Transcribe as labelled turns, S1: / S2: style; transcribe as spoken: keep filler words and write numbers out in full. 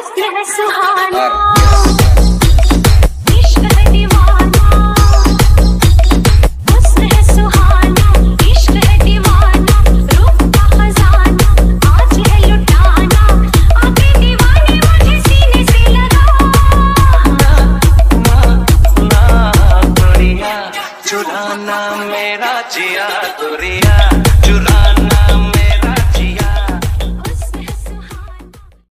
S1: हुस्न है सुहाना, इश्क है दीवाना, हुस्न है सुहाना, इश्क है दीवाना, रूप का खजाना आज है लुटाना, आके दीवाने मुझे सीने से लगा।
S2: ना ना ना गोरिया चुराना मेरा जिया गोरिया चुराना